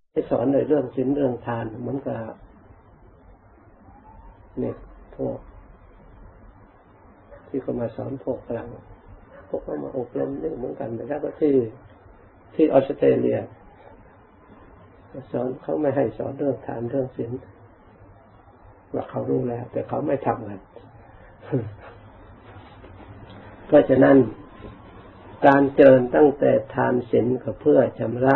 ให้สอนในเรื่องศีลเรื่องทานเหมือนกับเนี่ยพวกที่เขามาสอนพวกเราพวกเขามาอบรมนี่เหมือนกันแล้วก็ที่ออสเตรเลียสอนเขาไม่ให้สอนเรื่องทานเรื่องศีลว่าเขารู้แล้วแต่เขาไม่ทำกันเพราะฉะนั้นการเจริญตั้งแต่ทานศีลก็เพื่อชำระ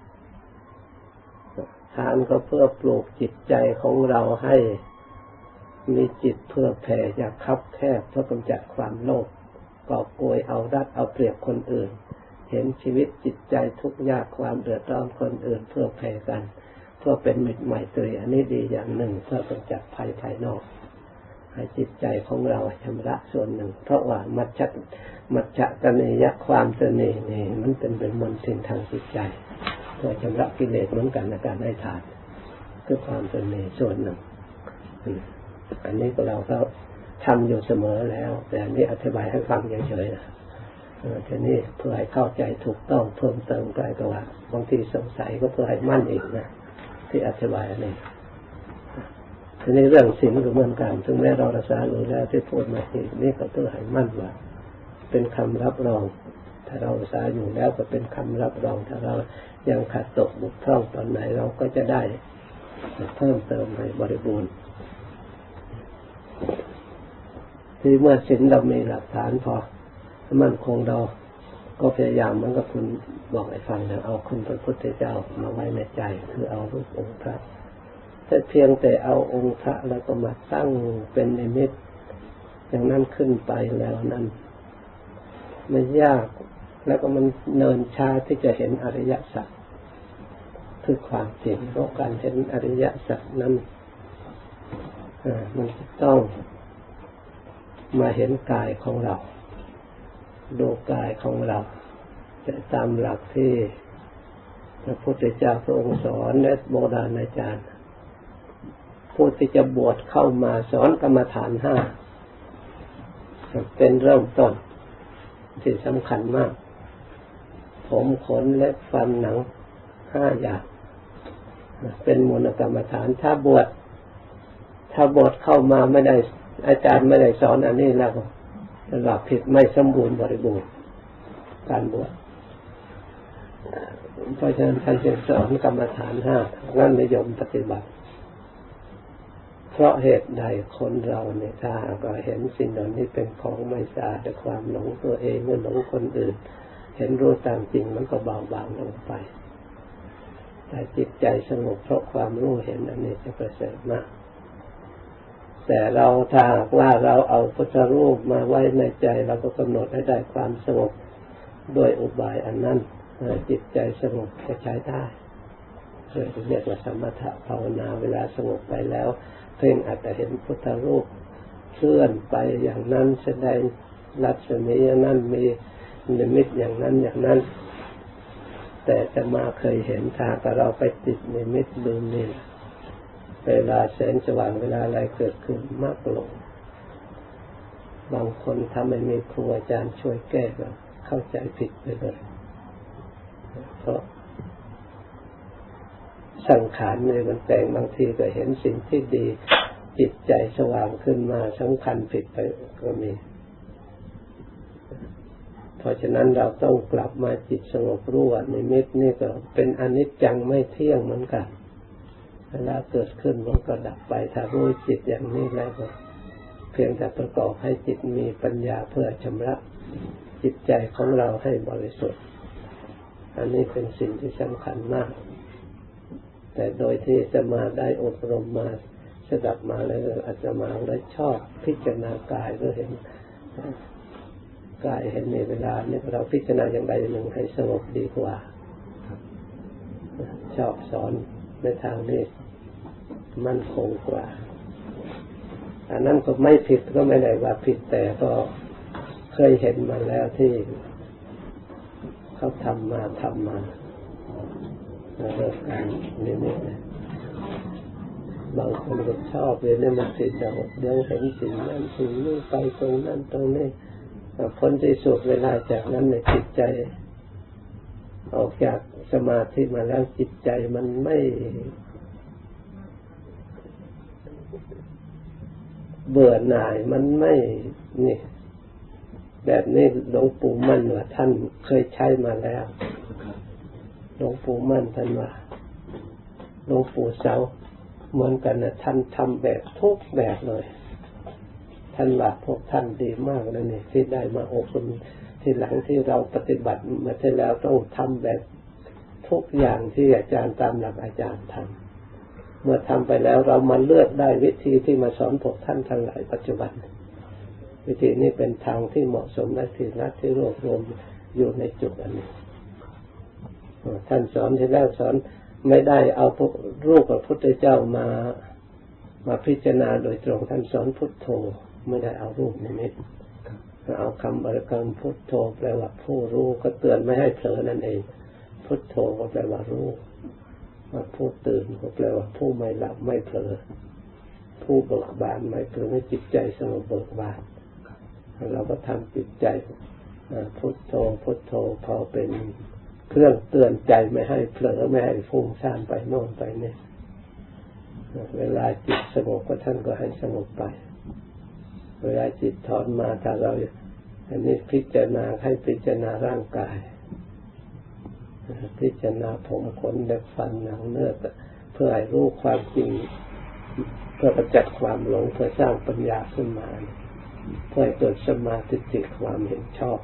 ทานก็เพื่อปลูกจิตใจของเราให้มีจิตเพื่อแผ่อยากคับแคบเพื่อกำจัดความโลภกอบโกยเอารัดเอาเปรียบคนอื่นเห็นชีวิตจิตใจทุกข์ยากความเดือดร้อนคนอื่นเพื่อแผ่กันเพื่อเป็นมิตรไมตรีอันนี้ดีอย่างหนึ่งเพื่อกำจัดภัยภายนอกให้จิตใจของเราชำระส่วนหนึ่งเพราะว่ามัจฉตเนยความตเนนี่มันเป็นมลทินทางจิตใจเพื่อชำระกิเลสเหมือนกันในการให้ทานคือความตเนส่วนหนึ่งอันนี้ก็เราก็ทำอยู่เสมอแล้วแต่อันนี้อธิบายให้ฟังเฉยๆนะทีนี้เพื่อให้เข้าใจถูกต้องเพิ่มเติมไปก็ว่าบางทีสงสัยก็เพื่อให้มั่นอีกนะที่อธิบายอันนี้ทีนี้เรื่องศีลก็เหมือนกันถึงแม้เรารักษาอยู่แล้วที่พูดมาอีกนี่ก็เพื่อให้มั่นว่าเป็นคำรับรองถ้าเรารักษาอยู่แล้วก็เป็นคำรับรองถ้าเรายังขาดตกบกพร่องตอนไหนเราก็จะได้เพิ่มเติมให้บริบูรณ์ที่เมื่อศีลเรามีหลักฐานพอมั่นคงเราก็พยายามเหมือนกับคุณบอกให้ฟังนะเอาคุณพระพุทธเจ้ามาไว้ในใจคือเอารูปองค์พระแต่เพียงแต่เอาองค์พระแล้วก็มาตั้งเป็นนิมิตอย่างนั้นขึ้นไปแล้วนั้นไม่ยากแล้วก็มันเนินช้าที่จะเห็นอริยสัจคือความจริงเพราะการเห็นอริยสัจนั้นมันต้องมาเห็นกายของเราดูกายของเราแต่ตามหลักที่พระพุทธเจ้าพระองค์สอนและโบราณอาจารย์ผู้ที่จะบวชเข้ามาสอนกรรมฐาน5เป็นเริ่มต้นที่สำคัญมากผมขนเล็บฟันหนัง5อย่างเป็นมูลกรรมฐานถ้าบวชเข้ามาไม่ได้อาจารย์ไม่ได้สอนอันนี้แล้วก็ระดับผิดไม่สมบูรณ์บริบูรณ์การบวชเพราะฉะนั้นท่านจึงสอนกรรมฐาน5นั่นนิยมปฏิบัติเพราะเหตุใดคนเราเนี่ยถ้าก็เห็นสิ่งเหล่านี้เป็นของไม่สะอาดแต่ความหลงตัวเองเมื่อหลงคนอื่นเห็นรู้ตามจริงมันก็เบาบางลงไปแต่จิตใจสงบเพราะความรู้เห็นอันนี้จะประเสริฐมากแต่เราถ้าว่าเราเอาพุทธรูปมาไว้ในใจเราก็กำหนดให้ได้ความสงบด้วยอุบายอันนั้นจิตใจสงบก็ใช้ได้เรียกว่าสมถะภาวนาเวลาสงบไปแล้วเพ่งอาจจะเห็นพุทธรูปเคลื่อนไปอย่างนั้นแสดงลักษณะอย่างนั้นมีนิมิตอย่างนั้นอย่างนั้นแต่จะมาเคยเห็นถ้าเราไปติดนิมิตลืมนี่เวลาแสงสว่างเวลาอะไรเกิดขึ้นมากลงบางคนทำให้มีครูอาจารย์ช่วยแก้ก็เข้าใจผิดไปเลยเพราะสังขารเนี่ยมันแต่งบางทีก็เห็นสิ่งที่ดีจิตใจสว่างขึ้นมาสำคัญผิดไปก็มีเพราะฉะนั้นเราต้องกลับมาจิตสงบรู้ว่านิมิตนี่ก็เป็นอนิจจังไม่เที่ยงเหมือนกันเวลาเกิดขึ้นมันก็ดับไปถ้ารู้จิตอย่างนี้แล้วก็เพียงแต่ประกอบให้จิตมีปัญญาเพื่อชำระจิตใจของเราให้บริสุทธิ์อันนี้เป็นสิ่งที่สำคัญมากแต่โดยที่จะมาได้อบรมมาสดับมาแล้วอาจจะมาได้ชอบพิจารณากายก็เห็นกายเห็นในเวลานี้เราพิจารณาอย่างใดอย่างหนึ่งให้สงบดีกว่าชอบสอนในทางนี้มั่นคงกว่าอันนั้นก็ไม่ผิดก็ไม่ได้ว่าผิดแต่ก็เคยเห็นมาแล้วที่เขาทำมาเรื่องการนี่บางคนก็ชอบเลยเนี่ยมันติดเดี๋ยวเห็นสิ่งนั้นสิ่งนี้ไปตรงนั้นตรงนี้ผลที่สุดเวลาจากนั้นในจิตใจออกจากสมาธิมาแล้วจิตใจมันไม่เบื่อหน่ายมันไม่นี่แบบนี้หลวงปู่มั่นว่าท่านเคยใช้มาแล้วหลวงปู่มั่นท่านว่าหลวงปู่เสาเหมือนกันนะท่านทำแบบทุกแบบเลยท่านว่าพวกท่านดีมากเลยนี่ที่ได้มาอบรมทีหลังที่เราปฏิบัติมาที่แล้วต้องทำแบบทุกอย่างที่อาจารย์ตามหลักอาจารย์ทำเมื่อทำไปแล้วเรามาเลือกได้วิธีที่มาสอนพวกท่านทั้งหลายปัจจุบันวิธีนี้เป็นทางที่เหมาะสมและที่รักที่รวบรวมอยู่ในจุดอันนี้ท่านสอนที่แล้วสอนไม่ได้เอารูปพระพุทธเจ้ามาพิจารณาโดยตรงท่านสอนพุทโธไม่ได้เอารูปนิมิตเอาคำบริกรรมพุทโธแปลว่าผู้รู้ก็เตือนไม่ให้เผลอนั่นเองพุทโธก็แปลว่ารู้ผู้ตื่นก็แปลว่าผู้ไม่หลับไม่เผลอผู้เบิกบานไม่เผลอจิตใจสงบเบิกบานเราก็ทำจิตใจพุทโธพุทโธพอเป็นเครื่องเตือนใจไม่ให้เผลอไม่ให้ฟุ้งซ่านไปโน่นไปนี่เวลาจิตสงบก็ท่านก็ให้สงบไปเวลาจิตถอนมาถ้าเราอันนี้พิจารณาให้พิจารณาร่างกายพิจารณาผมขนเล็บฟันหนังเนื้อเพื่อให้รู้ความจริงเพื่อประจักษ์ความหลงเพื่อสร้างปัญญาขึ้นมาเพื่อเกิดสมาธิความเห็นชอบ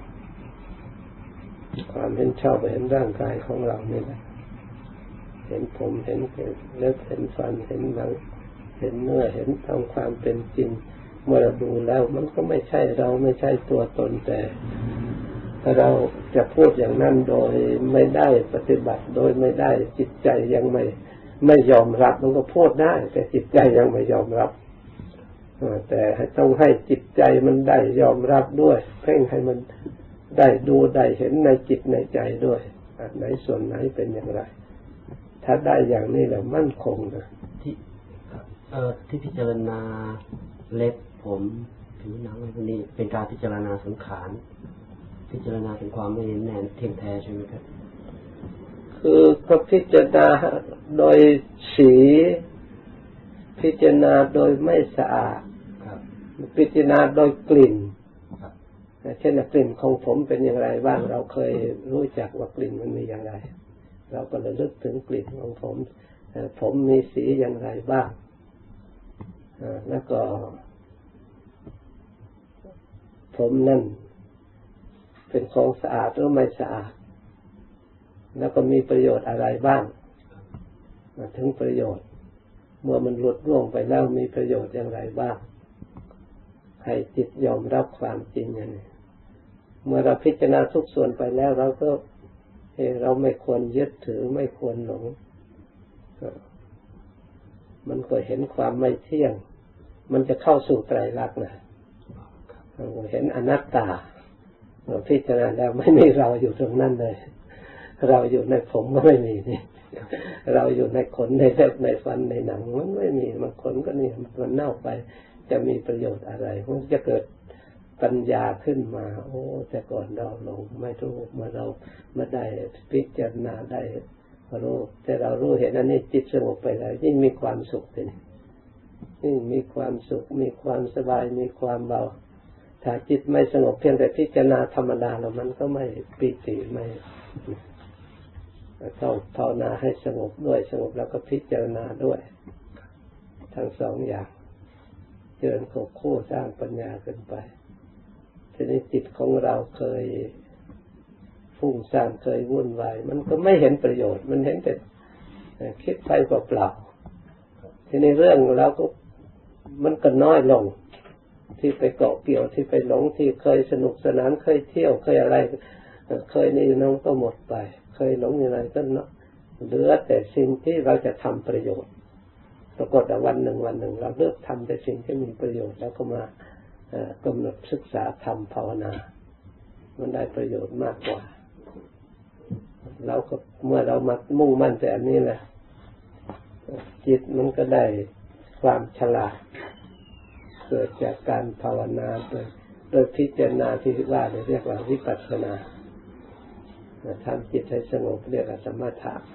ความเห็นชอบเห็นร่างกายของเรานี่แหละเห็นผมเห็นเล็บเห็นฟันเห็นหนังเห็นเนื้อเห็นตามความเป็นจริงเมื่อเราดูแล้วมันก็ไม่ใช่เราไม่ใช่ตัวตนแต่ถ้าเราจะพูดอย่างนั้นโดยไม่ได้ปฏิบัติโดยไม่ได้จิตใจยังไม่ยอมรับมันก็พูดได้แต่จิตใจยังไม่ยอมรับแต่ต้องให้จิตใจมันได้ยอมรับด้วยเพ่งให้มันได้ดูได้เห็นในจิตในใจด้วยไหนส่วนไหนเป็นอย่างไรถ้าได้อย่างนี้แล้วมั่นคงนะที่พิจารณาเล็บผมผิวหนังอะไรพวกนี้เป็นการพิจารณาสังขารพิจารณาเป็นความไม่แน่เที่ยงแท้ใช่ไหมครับคือก็พิจารณาโดยสีพิจารณาโดยไม่สะอาดพิจารณาโดยกลิ่นเช่นกลิ่นของผมเป็นอย่างไรบ้างเราเคยรู้จักว่ากลิ่นมันมีอย่างไรเราก็ระลึกถึงกลิ่นของผมมีสีอย่างไรบ้างแล้วก็ผมนั่นเป็นของสะอาดหรือไม่สะอาดแล้วก็มีประโยชน์อะไรบ้างถึงประโยชน์เมื่อมันหลุดร่วงไปแล้วมีประโยชน์อย่างไรบ้างให้จิตยอมรับความจริงอย่างนี้เมื่อเราพิจารณาทุกส่วนไปแล้วเราก็เราไม่ควรยึดถือไม่ควรหลงมันก็เห็นความไม่เที่ยงมันจะเข้าสู่ไตรลักษณ์นะเห็นอนัตตาเราพิจารณาแล้วไม่มีเราอยู่ตรงนั้นเลยเราอยู่ในผมก็ไม่มีนี่เราอยู่ในขนในเล็บในฟันในหนังมันไม่มีมันขนก็นี่มันเน่าไปจะมีประโยชน์อะไรมันจะเกิดปัญญาขึ้นมาโอ้แต่ก่อนเราหลงไม่รู้เมื่อเรามาได้พิจารณาได้รู้แต่เรารู้เห็นอันนี้จิตสงบไปแล้วยิ่งมีความสุขเลยยิ่งมีความสุขมีความสบายมีความเบาถ้าจิตไม่สงบเพียงแต่พิจารณาธรรมดาแล้วมันก็ไม่ปีติไม่ต้องภาวนาให้สงบด้วยสงบแล้วก็พิจารณาด้วยทั้งสองอย่างเจริญควบคู่สร้างปัญญาขึ้นไปทีนี้จิตของเราเคยฟุ้งซ่านเคยวุ่นวายมันก็ไม่เห็นประโยชน์มันเห็นแต่คิดไปเปล่าๆทีนี้เรื่องเราก็มันก็น้อยลงที่ไปเกาะเกี่ยวที่ไปหลงที่เคยสนุกสนานเคยเที่ยวเคยอะไรเคยนี่น้องก็หมดไปเคยหลงอย่างไรก็เหลือแต่สิ่งที่เราจะทำประโยชน์ปรากฏว่าวันหนึ่งเราเลิกทำแต่สิ่งที่มีประโยชน์แล้วก็มากำหนดศึกษาธรรมภาวนามันได้ประโยชน์มากกว่าเราก็เมื่อเรามามุ่งมั่นแต่อันนี้แหละจิตมันก็ได้ความฉลาดเกิดจากการภาวนาโดยพิจารณาที่ว่าเรียกว่าวิปัสสนาทำจิตให้สงบเรียกว่าสมถะ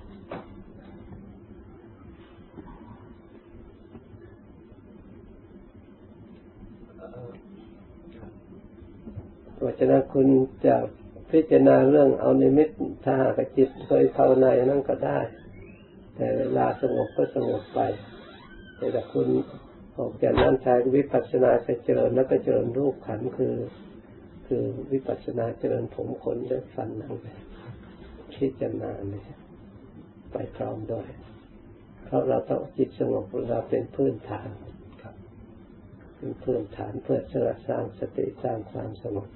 เพราะฉะนั้นคุณจะพิจารณาเรื่องเอานิมิตถ้าหากจิตเคยเข้าในนั่นก็ได้แต่เวลาสงบก็สงบไปแต่ถ้าคุณออกจากนั้นใช้วิปัสสนาเจริญแล้วก็เจริญรูปขันธ์คือวิปัสสนาเจริญผมขนเล็บฟันหนังพิจารณาเนี่ยไปพร้อมด้วยเพราะเราต้องจิตสงบเราเป็นพื้นฐานเป็นพื้นฐานเพื่อสร้างสติสร้างความสงบ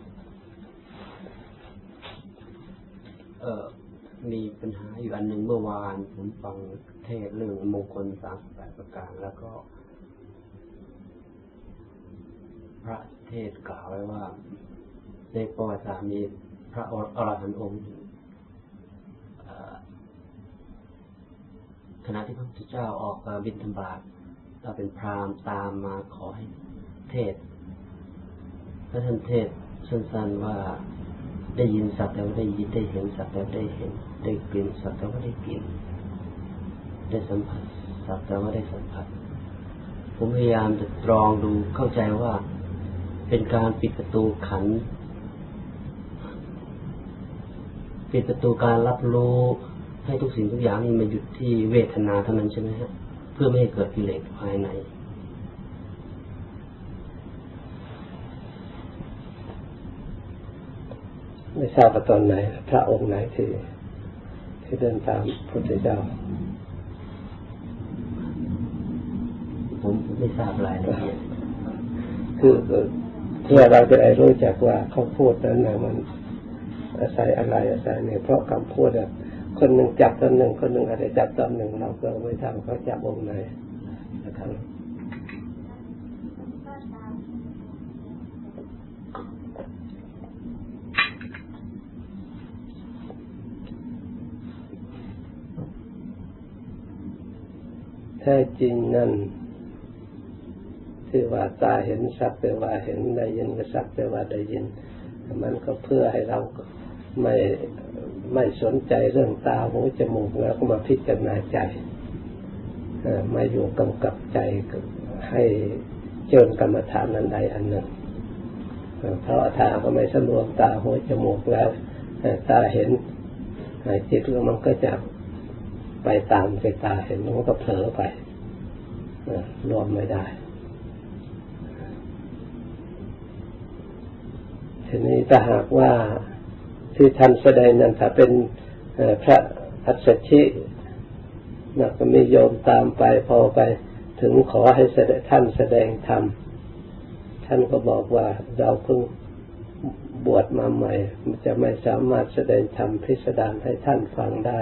มีปัญหาอยู่อันหนึ่งเมื่อวานผมฟังเทศเรื่องมงคล38ประการแล้วก็พระเทศกล่าวไว้ว่าในประวัติศาสตร์มีพระอรหันต์องค์ขณะที่พระพุทธเจ้าออกบิณฑบาตเราเป็นพราหมณ์ตามมาขอให้เทศพระท่านเทศสั้นๆว่าได้ยินสัตว์แต่ว่าได้ยินได้เห็นสัตว์แต่ว่าได้เห็นได้กลิ่นสัตว์แต่ว่าได้กลิ่นได้สัมผัสสัตว์แต่ว่าได้สัมผัสผมพยายามจะตรองดูเข้าใจว่าเป็นการปิดประตูขันธ์ปิดประตูการรับรู้ให้ทุกสิ่งทุกอย่างมันหยุดที่เวทนาเท่านั้นใช่ไหมฮะเพื่อไม่ให้เกิดกิเลสภายในไม่ทราบว่าตอนไหนพระองค์ไหนที่เดินตามพระพุทธเจ้าผมไม่ทราบรายละเอียดคือเพื่อเราจะได้รู้จักว่าเขาพูดนั้นนะมันอาศัยอะไรอาศัยเนี่ยเพราะคำพูดอะคนหนึ่งจับตอนหนึ่งคนหนึ่งอาจจะจับตอนหนึ่งเราก็ไม่ทราบเขาจับองค์ไหนนะครับแท้จริงนั่นที่ว่าตาเห็นสักแต่ว่าเห็นได้ยินก็สักแต่ว่าได้ยินมันก็เพื่อให้เราไม่สนใจเรื่องตาหูจมูกแล้วก็มาพิจารณาใจมาอยู่กำกับใจให้เจริญกรรมฐานอันใดอันหนึ่งเพราะถ้าก็ไม่สำรวมตาหูจมูกแล้วตาเห็นจิตมันก็จะไปตามใจตาเห็นมันก็เผลอไปรวมไม่ได้ทีนี้ถ้าหากว่าที่ท่านแสดงนั้นถ้าเป็นพระอัสสชิก็มีโยมตามไปพอไปถึงขอให้ท่านแสดงธรรมท่านก็บอกว่าเราเพิ่งบวชมาใหม่จะไม่สามารถแสดงธรรมพิสดารให้ท่านฟังได้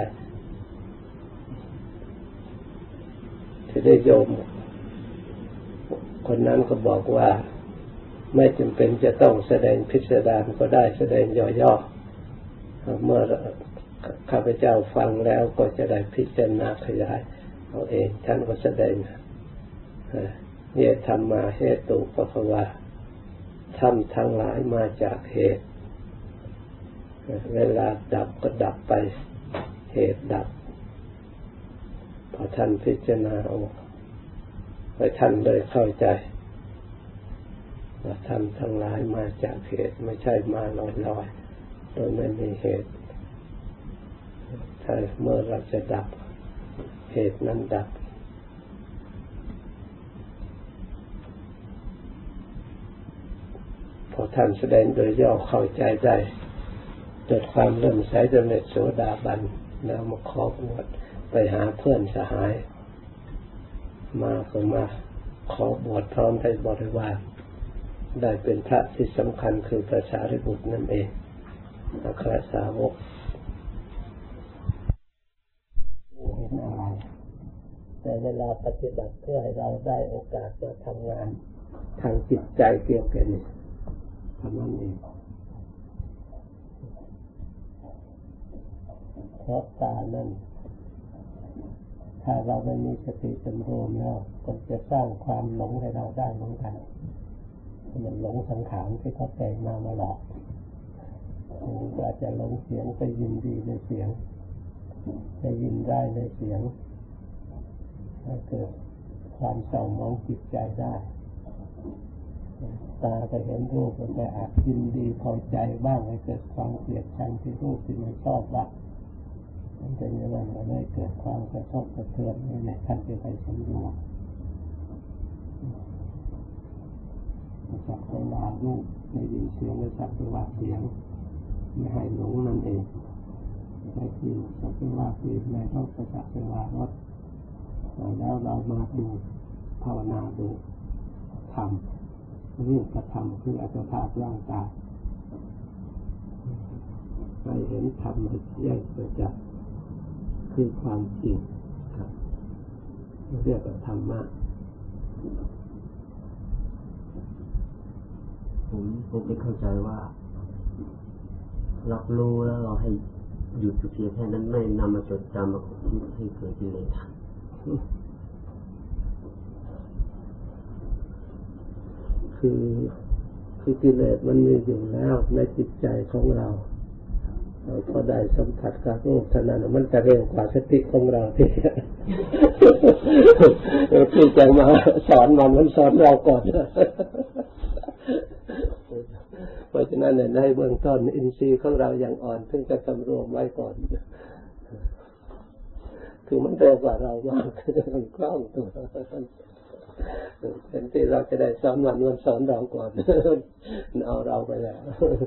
ที่ได้โยมคนนั้นก็บอกว่าไม่จำเป็นจะต้องแสดงพิสดารก็ได้แสดงย่อๆเมื่อข้าพเจ้าฟังแล้วก็จะได้พิจารณาขยายเอาเองท่านก็แสดงเยธรรมาเหตุปภวะธรรมทั้งหลายมาจากเหตุเวลาดับก็ดับไปเหตุดับพอท่านพิจารณาเอาไปท่านเลยเข้าใจว่าธรรมทั้งหลายมาจากเหตุไม่ใช่มาลอยๆโดยไม่มีเหตุถ้าเมื่อเราจะดับเหตุนั้นดับพอท่านแสดงโดยย่อเข้าใจได้เกิดความเลื่อมใสจนเป็นโสดาบันแล้วมาขอบวชไปหาเพื่อนสหายมาก็มาขอบวชพร้อมได้บริวารได้เป็นพระที่สำคัญคือพระสารีบุตรนั่นเองอัครสาวกเห็นอะไรแต่เวลาปฏิบัติเพื่อให้เราได้โอกาสมาทำงานทางจิตใจเกี่ยวกันนี่ทำนั่นเองเพราะตานั้นถ้าเราไม่มีสติสำรวมแล้วก็จะสร้างความหลงให้เราได้เหมือนกันมันหลงสังขารที่เขาแต่งมาหลอกอาจจะหลงเสียงไปยินดีในเสียงไปยินได้ในเสียงให้เกิดความเศร้าหมองจิตใจได้ตาก็เห็นรูปก็อาจยินดีพอใจบ้างให้เกิดความเกลียดชังที่รูปที่ไม่ชอบบ้างมันจะมีอะไรมาได้เกิดความกระทบกระเทือนนี่แหละท่านจะไปสำรวมสักแต่ว่ารูปได้ยินเสียงและสักแต่ว่าเสียงไม่ให้หลงนั่นเองได้ยินสักแต่ว่าเสียงในรถก็สักแต่ว่ารถแล้วเรามาดูภาวนาดูทำรูปธรรมคืออัตภาพร่างกายให้เห็นธรรมแยกประจักษ์คือความจริงครับเรียกว่าธรรมะผมไม่เข้าใจว่ารับรู้แล้วเราให้หยุดอยู่เพียงแค่นั้นไม่นำมาจดจำมาคิดให้เกิดกิเลสคือกิเลสมันมีอยู่แล้วในจิตใจของเราพอได้สัมผัสกับรูปเท่านั้นมันจะเร็วกว่าสติของเราที่จะมาสอนมันสอนเราก่อนเพราะฉะนั้นในเบื้องต้นอินทรีย์ของเราอย่างอ่อนถึงจะสำรวมไว้ก่อนคือมันเร็วกว่าเรามากมันคล่องตัวเป็นที่เราจะได้สอนมันสอนเราก่อนเอาเราไปแล้ว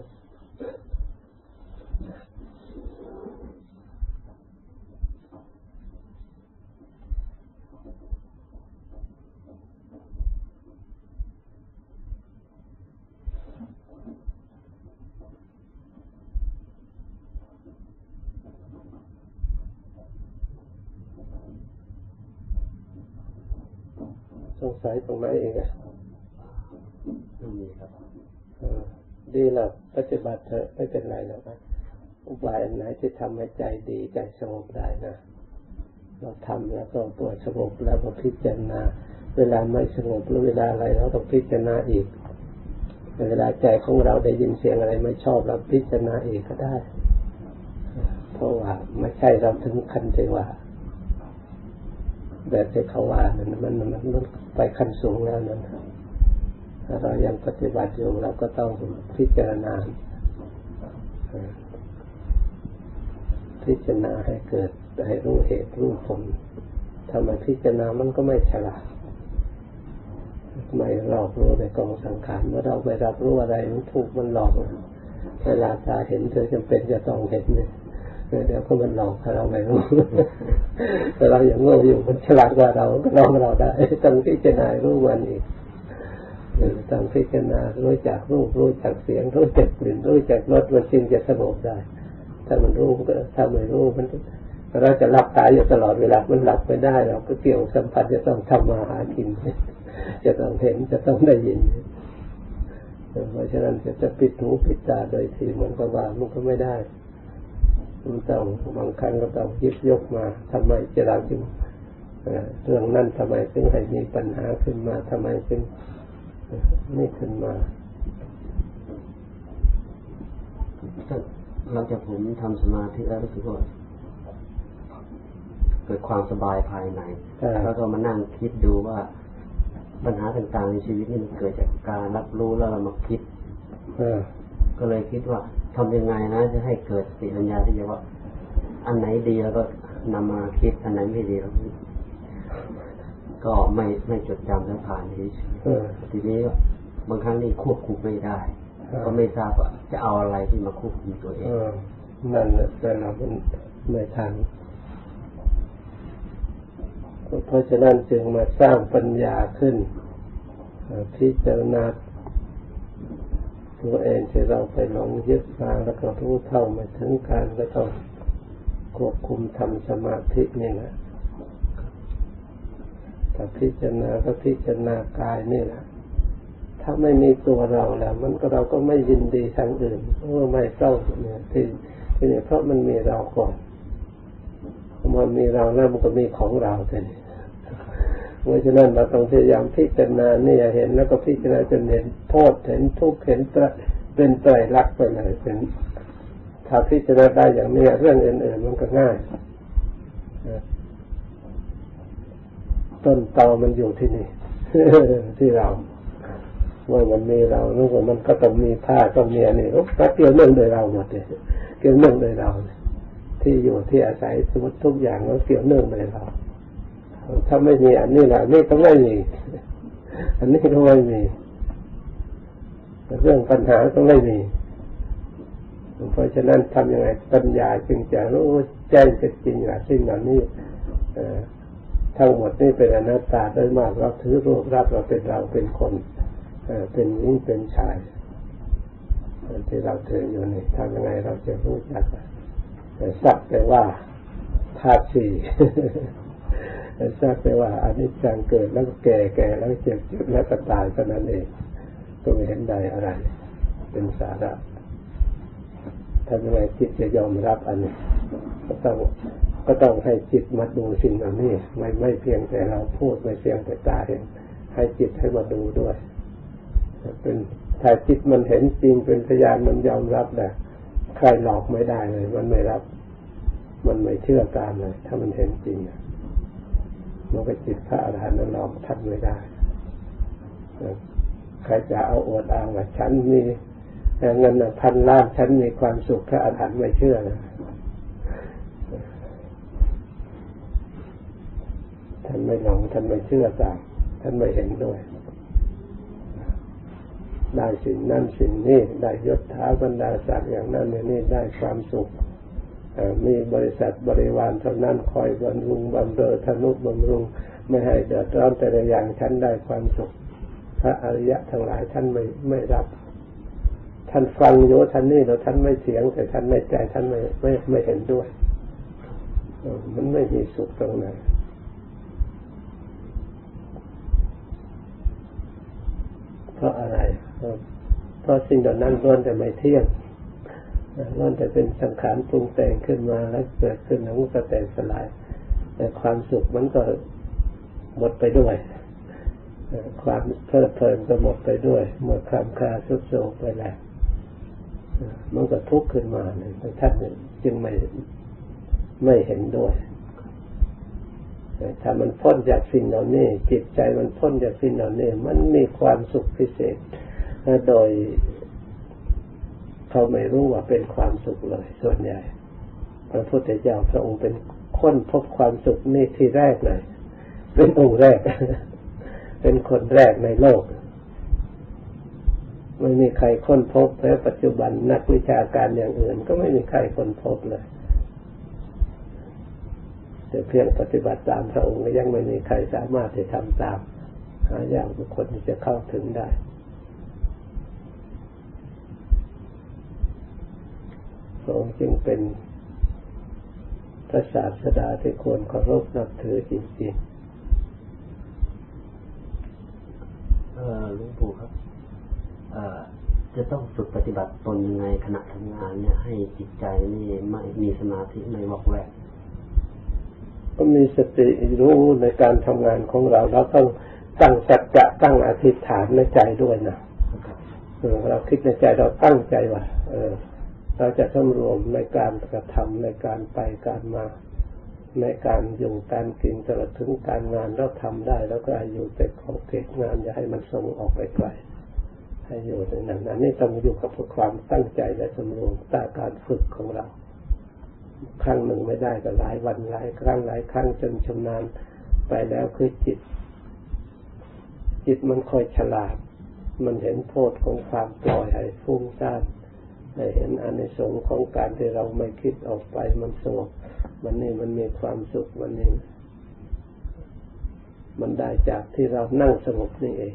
สงสัยตรงไหนเองไม่มีครับดีแล้วปฏิบัติเถอะไม่เป็นไรหรอกอุบายอันไหนที่ทำให้ใจดีใจสงบได้นะเราทำแล้วก็ตัวสงบแล้วก็พิจารณาเวลาไม่สงบหรือเวลาอะไรเราต้องพิจารณาอีกเวลาใจของเราได้ยินเสียงอะไรไม่ชอบเราพิจารณาอีกก็ได้เพราะว่าไม่ใช่เราถึงขั้นที่ว่าแบบที่เขาว่ามันไปขั้นสูงแล้วนั้นถ้าเรายังปฏิบัติอยู่เราก็ต้องพิจารณาให้เกิดให้รู้เหตุรู้ผลถ้าไม่พิจารณามันก็ไม่ฉลาดไม่รอบรู้ในกองสังขารเมื่อเราไปรับรู้อะไรมันถูกมันหลอกเวลาตาเห็นเธอจำเป็นจะต้องเห็นเนี่ยเดี๋ยวก็มันหลอกถ้าเราไม่รู้แต่เราอย่างโง่อยู่มันฉลาดกว่าเราก็ลองเราได้ต้องพิจารณารู้มันอีกต้องพิจารณารู้จักรูปรู้จักเสียงรู้จักกลิ่นรู้จักรสมันจึงจะสงบได้ถ้ามันรู้ก็ถ้าไม่รู้มันเราจะหลับตาอยู่ตลอดเวลามันหลับไม่ได้เราก็เกี่ยวสัมผัสจะต้องทำมาหากินจะต้องเห็นจะต้องได้ยินเพราะฉะนั้นจะปิดหูปิดตาโดยที่มันก็ว่ามันก็ไม่ได้มันต้องบางครั้งก็ต้องหยิบยกมาทำไมจะเราจึงเรื่องนั้นทำไมจึงให้มีปัญหาขึ้นมาทำไมจึงไม่ขึ้นมาหลังจากผมทำสมาธิแล้วรู้สึกว่าเกิดความสบายภายในแล้วก็มานั่งคิดดูว่าปัญหาต่างๆในชีวิตนี่มันเกิดจากการรับรู้แล้วเรามาคิดก็เลยคิดว่าทำยังไงนะจะให้เกิดสติปัญญาที่จะว่าอันไหนดีแล้วก็นำมาคิดอันไหนไม่ดีแล้วก็ไม่จดจำแล้วผ่านทีนี้บางครั้งนี่ควบคุมไม่ได้ก็ไม่ทราบว่าจะเอาอะไรที่มาควบคุมตัวเองนั่นแหละแต่เราไม่ทันเพราะฉะนั้นจึงมาสร้างปัญญาขึ้นพิจารณาตัวเองที่เราไปหลงยึดมาแล้วก็รู้เท่าไม่ถึงการก็ต้องควบคุมทำสมาธินี่แหละถ้าพิจารณาก็พิจารณากายนี่แหละถ้าไม่มีตัวเราแล้วมันก็เราก็ไม่ยินดีทางอื่นไม่เศร้าเนี่ยที่นี่เพราะมันมีเราก่อนมันมีเราแล้วมันก็มีของเราแต่นี่เพราะฉะนั้นเราต้องพยายามพิจารณาเนี่ยเห็นแล้วก็พิจารณาจนเห็นโทษเห็นทุกข์เห็นเป็นไตรลักษณ์ไปเลยเป็นถ้าพิจารณาได้อย่างนี้เรื่องอื่นๆมันก็ง่ายต้นตอมันอยู่ที่นี่ ที่เราเมื่อมันมีเรานึกว่ามันก็ต้องมีผ้าต้องมีอันนี้ก็เกี่ยวเนื่องโดยเราหมดเลยเกี่ยวเนื่องโดยเราที่อยู่ที่อาศัยสมมติทุกอย่างมันเกี่ยวเนื่องโดยเราถ้าไม่มีอันนี้ล่ะนี่ก็ไม่มีอันนี้ก็ไม่มีเรื่องปัญหาก็ไม่มีเพราะฉะนั้นทำยังไงปัญญาจึงจะรู้แจ้งเป็นจริงว่าสิ่งเหล่านี้ทั้งหมดนี่เป็นอนัตตาโดยมากเราถือรูปรับเราเป็นเราเป็นคนเป็นหญิงเป็นชายที่เราถืออยู่นี่ทำยังไงเราจะรู้จักสักแต่ว่าธาตุสี่สักแต่ว่าอนิจจังเกิดแล้วก็แก่แล้วเจ็บแล้วก็ตายเท่านั้นเองก็ไม่เห็นใดอะไรเป็นสาระทำยังไงจิตจะยอมรับอันนี้ก็ต้องให้จิตมาดูสิ่งเหล่านี้ไม่เพียงแต่เราพูดไม่เพียงแต่ตาเห็นให้จิตให้มาดูด้วยเป็นถ้าจิตมันเห็นจริงเป็นพยานมันยอมรับแหละใครหลอกไม่ได้เลยมันไม่รับมันไม่เชื่อตามเลยถ้ามันเห็นจริงมันก็จิตพระอรหันต์นั้นหลอกท่านไม่ได้ใครจะเอาอวดอ้างว่าฉันมีเงินพันล้านฉันมีความสุขพระอรหันต์ไม่เชื่อนะท่านไม่หลงท่านไม่เชื่อตามท่านไม่เห็นด้วยได้สิ่งนั้นสิ่งนี้ได้ยศถาบรรดาศักดิ์อย่างนั้นอย่างนี้ได้ความสุขมีบริษัทบริวารเท่านั้นคอยบำรุงบำเรอทนุบำรุงไม่ให้เดือดร้อนแต่ละอย่างฉันได้ความสุขพระอริยะทั้งหลายท่านไม่รับท่านฟังโยท่านนี่แล้วท่านไม่เถียงแต่ท่านไม่ใจท่านไม่เห็นด้วยมันไม่มีสุขตรงไหนเพราะอะไรเพราะสิ่งเหล่านั้นล้วนแต่ไม่เที่ยงล้วนแต่เป็นสังขารปรุงแต่งขึ้นมาแล้วเกิดขึ้นแล้วมันก็แตกสลายแต่ความสุขมันก็หมดไปด้วยความเพลิดเพลินก็หมดไปด้วยเมื่อคลำคลาทรุดโทรมไปแล้วมันก็ทุกข์ขึ้นมาเลยท่านจึงไม่เห็นด้วยถ้ามันพ้นจากสิ่งเหล่านี้จิตใจมันพ้นจากสิ่งเหล่านี้มันมีความสุขพิเศษโดยเขาไม่รู้ว่าเป็นความสุขเลยส่วนใหญ่พระพุทธเจ้าพระองค์เป็นค้นพบความสุขนี่ที่แรกเลยเป็นองค์แรก เป็นคนแรกในโลกไม่มีใครค้นพบและปัจจุบันนักวิชาการอย่างอื่นก็ไม่มีใครค้นพบเลยแต่เพียงปฏิบัติตามพระองค์ก็ยังไม่มีใครสามารถจะทำตามหายากบุคคลที่จะเข้าถึงได้พระองค์จึงเป็นพระศาสดาที่ควรเคารพนับถือจริงๆหลวงปู่ครับจะต้องฝึกปฏิบัติตนยังไงขณะทำงานเนี่ยให้จิตใจนี่ไม่มีสมาธิไม่วอกแวกก็มีสติรู้ในการทำงานของเราเราต้องตั้งสัจจะตั้งอธิษฐานในใจด้วยนะเราคิดในใจเราตั้งใจว่าเราจะสำรวมในการกระทำในการไปการมาในการอยู่การกินตลอดถึงการงานเราทำได้แล้วก็อยู่แต่ขอบเขตงานอย่าให้มันส่งออกไปไกลให้อยู่ในนั้นอันนี้ต้องอยู่กับความตั้งใจและสำรวมตามการฝึกของเราครั้งหนึ่งไม่ได้ก็หลายวันหลายครั้งจนชำนาญไปแล้วคือจิตมันค่อยฉลาดมันเห็นโทษของความปล่อยให้ฟุ้งซ่านได้เห็นอานิสงส์ของการที่เราไม่คิดออกไปมันสงบมันนี่มันมีความสุขมันนี่มันได้จากที่เรานั่งสงบนี่เอง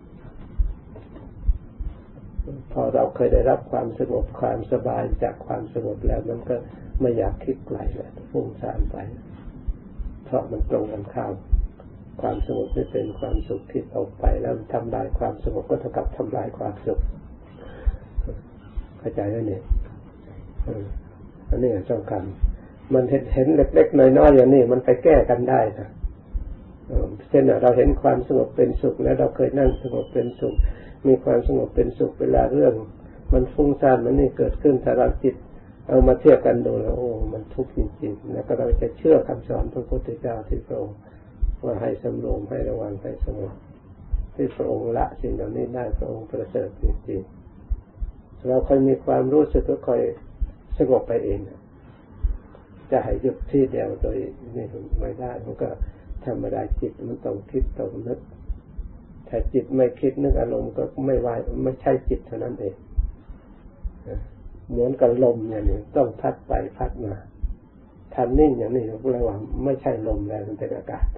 พอเราเคยได้รับความสงบความสบายจากความสงบแล้วมันก็ไม่อยากคิดไกลเลยฟุ้งซ่านไปเพราะมันตรงกันข้ามความสงบไม่เป็นความสุขคิดออกไปแล้วทำลายความสงบก็เท่ากับทำลายความสุขเข้าใจไหมเนี่ยอันนี้สำคัญมันเห็นเล็กๆน้อยๆอย่างนี้มันไปแก้กันได้นะเช่นเราเห็นความสงบเป็นสุขแล้วเราเคยนั่งสงบเป็นสุขมีความสงบเป็นสุขเวลาเรื่องมันฟุ้งซ่านมันนี่เกิดขึ้นถ้าเราจิตเอามาเทียบกันดูแล้วโอ้มันทุกข์จริงๆแล้วก็เราจะเชื่อคำสอนพระพุทธเจ้าที่พระองค์ว่าให้สำรวมให้ระวังให้สงบที่พระองค์ละสิ่งเหล่านี้ได้พระองค์ประเสริฐจริงๆเราค่อยมีความรู้สึกก็ค่อยสงบไปเองจะให้หยุดที่เดียวโดยไม่ได้มันก็ธรรมดาจิตมันต้องคิดต้องนึกถ้าจิตไม่คิดนึกอารมณ์ก็ไม่ไหวไม่ใช่จิตเท่านั้นเองเหมือนกับลมอย่างนี้ต้องพัดไปพัดมาทำนิ่งอย่างนี้เราเรียกว่าไม่ใช่ลมแล้วมันเป็นอากาศ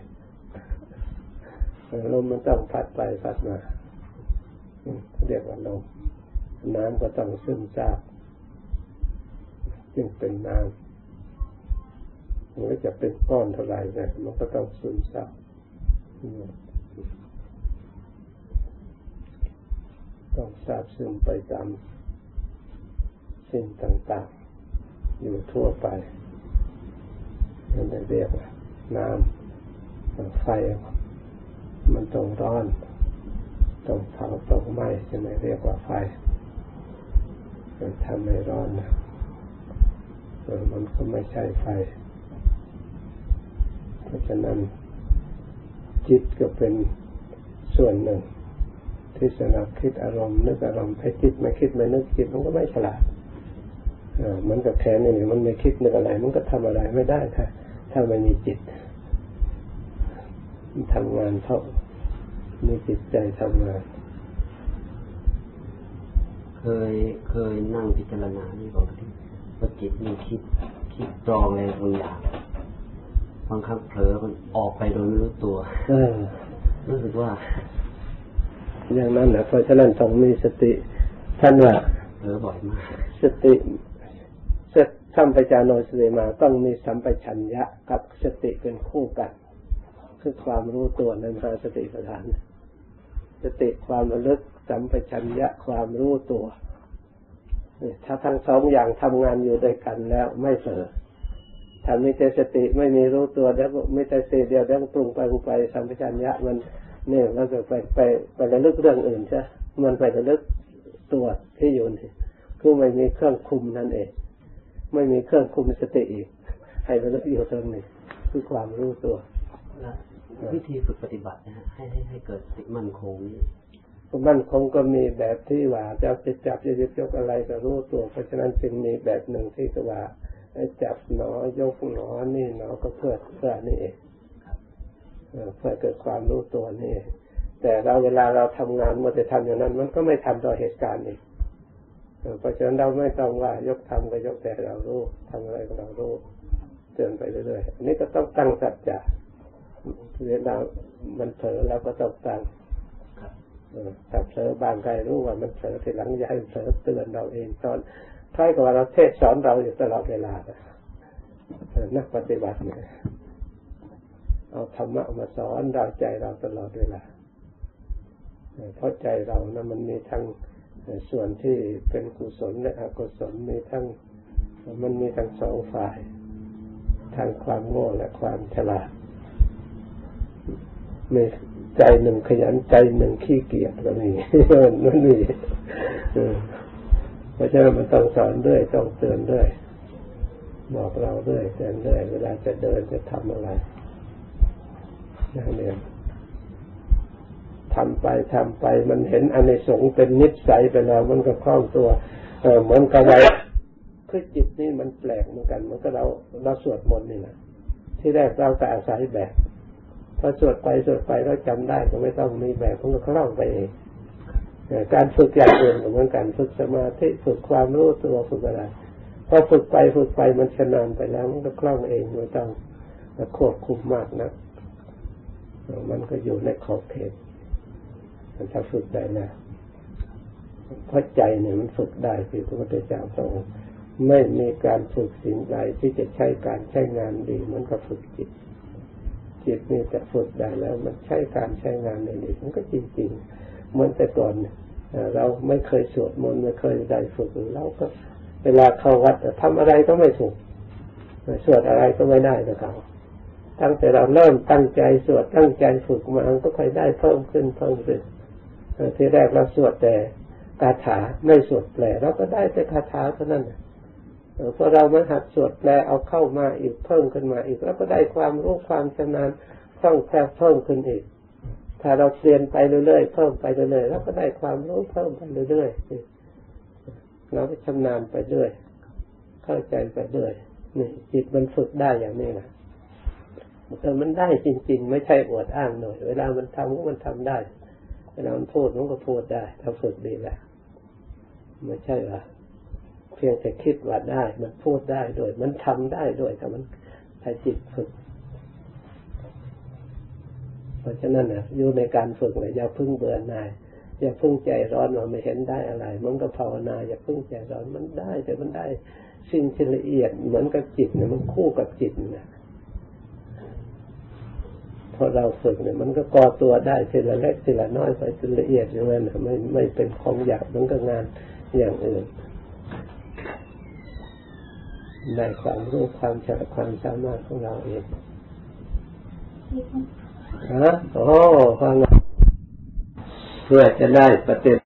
ลมมันต้องพัดไปพัดมาเรียกว่าลมน้ำก็ต้องซึมซาบจึงเป็นน้ำมันก็จะเป็นก้อนเท่าไหร่เนี่ยมันก็ต้องซึมซาบต้องซาบซึมไปตามสิ่งต่างๆอยู่ทั่วไปนั่นเรียกว่าน้ำไฟมันต้องร้อนต้องเผาต้องไหม้จะไม่เรียกว่าไฟถ้าไม่ร้อนนะมันก็ไม่ใช่ไฟเพราะฉะนั้นจิตก็เป็นส่วนหนึ่งที่สนับคิดอารมณ์นึกอารมณ์ให้จิตไม่คิดไม่นึกจิตมันก็ไม่ฉลาดมันกับแขนนี่มันไม่คิดนึกอะไรมันก็ทำอะไรไม่ได้ถ้าไม่มีจิตทำงานเพราะมีจิตใจทำงานเคยนั่งพิจารณานี่บอกที่ว่าจิตมันคิดตรองอะไรบางอย่างบางครั้งเผลอมันออกไปโดยไม่รู้ตัวรู้สึกว่าอย่างนั้นนะเพราะฉะนั้นต้องมีสติท่านว่าเผลอบ่อยมากสติสัมปชัญญะสติมาต้องมีสัมปชัญญะกับสติเป็นคู่กันคือความรู้ตัวในมหาสติปัฏฐานสติความระลึกสัมปชัญญะความรู้ตัวถ้าทั้งสองอย่างทำงานอยู่ด้วยกันแล้วไม่เผลอถ้ามีแต่สติไม่มีรู้ตัวแล้วมีแต่สติเดียวแล้วปรุงไปสัมปชัญญะมันเนี่ยเราจะไประลึกเรื่องอื่นใช่มันไประลึกตัวที่อยู่นี่คือไม่มีเครื่องคุมนั่นเองไม่มีเครื่องคุมสติอีกให้ระลึกอยู่ตรงนี้คือความรู้ตัววิธีฝึกปฏิบัตินะฮะให้เกิดสติมั่นคงนี่มั่นคงก็มีแบบที่ว่าจะจับยกอะไรก็รู้ตัวเพราะฉะนั้นจึงมีแบบหนึ่งที่ว่าจับหนอยกหนอนี่หนอก็เพื่อนี่เองเพื่อเกิดความรู้ตัวนี่แต่เราเวลาเราทำงานเมื่อจะทำอย่างนั้นมันก็ไม่ทำต่อเหตุการณ์อีกเพราะฉะนั้นเราไม่ต้องว่ายกทำก็ยกแต่เรารู้ทำอะไรก็เรารู้เตือนไปเรื่อยๆอันนี้ก็ต้องตั้งสัจจะเวลามันเผลอเราก็ต้องตั้งถ้าเผลอบางใครรู้ว่ามันเผลอทีหลังอย่าให้เผลอเตือนเราเองตอนใครกับว่าเราเทศสอนเราอยู่ตลอดเวลานักปฏิบัติเนี่ยเอาธรรมะมาสอนเราใจเราตลอดเวลาเพราะใจเรานะมันมีทั้งส่วนที่เป็นกุศลและอกุศลมันมีทั้งสองฝ่ายทางความโง่และความฉลาดมีใจหนึ่งขยันใจหนึ่งขี้เกียจก็มีมันมีเพราะฉะนั้นมันต้องสอนด้วยต้องเตือนด้วยบอกเราด้วยเตือนด้วยเวลาจะเดินจะทำอะไรอย่างนี้ทำไปมันเห็นอานิสงส์เป็นนิสัยไปแล้วมันก็คล่องตัวเหมือนกับว่าคือจิตนี่มันแปลกเหมือนกันเหมือนกับเราสวดมนต์นี่นะที่แรกเราแต่อาศัยแบบพอสวดไปเราจำได้ก็ไม่ต้องมีแบบมันก็คล่องไปเองการฝึกอย่างอื่นเหมือนกันฝึกสมาธิฝึกความรู้ตัวฝึกอะไรพอฝึกไปมันชำนาญไปแล้วมันก็คล่องเองไม่ต้องควบคุมมากนะมันก็อยู่ในขอบเขตมันจะฝึกได้นะเพราะใจเนี่ยมันฝึกได้คือพระพุทธเจ้าทรงไม่มีการฝึกสิ่งใดที่จะใช้งานดีมันก็ฝึกจิตนี่จะฝึกได้แล้วมันใช้งานได้ดีมันก็จริงๆเหมือนแต่ก่อนเราไม่เคยสวดมนต์ไม่เคยได้ฝึกเราก็เวลาเข้าวัดทำอะไรก็ไม่ถูกสวดอะไรก็ไม่ได้นะครับตั้งแต่เราเริ่มตั้งใจสวดตั้งใจฝึกมาก็ค่อยได้เพิ่มขึ้นทีแรกเราสวดแต่คาถาไม่สวดแปลเราก็ได้แต่คาถาเท่านั้นพอเรามาหัดสวดแปลเอาเข้ามาอีกเพิ่มขึ้นมาอีกแล้วก็ได้ความรู้ความชำนาญคล่องแคล่วเพิ่มขึ้นอีกถ้าเราเรียนไปเรื่อยๆเพิ่มไปเรื่อยๆแล้วก็ได้ความรู้เพิ่มไปเรื่อยๆเราก็ชำนาญไปเรื่อยเข้าใจไปเรื่อยนี่จิตมันฝึกได้อย่างนี้นะแต่มันได้จริงๆไม่ใช่อวดอ้างหน่อยเวลามันทำก็มันทำได้เวลามันพูดมันก็พูดได้ถ้าฝึกดีแหละไม่ใช่ว่าเพียงแต่คิดว่าได้มันพูดได้ด้วยมันทำได้ด้วยแต่มันใช้จิตฝึกเพราะฉะนั้นนะอยู่ในการฝึกเนี่ยอย่าพึ่งเบื่อหน่ายอย่าพึ่งใจร้อนว่าไม่เห็นได้อะไรมันก็ภาวนาอย่าพึ่งใจร้อนมันได้แต่มันได้สิ่งที่ละเอียดเหมือนกับจิตเนี่ยมันคู่กับจิตนะพอเราฝึกเนี่ยมันก็ก่อตัวได้ทีละเล็กทีละน้อยไปทีละเอียดอย่างนั้นไม่เป็นของหยาบมันก็งานอย่างอื่นได้ความรู้ความฉลาดความสามารถของเราเองโอ้ฟังเพื่อจะได้ปฏิ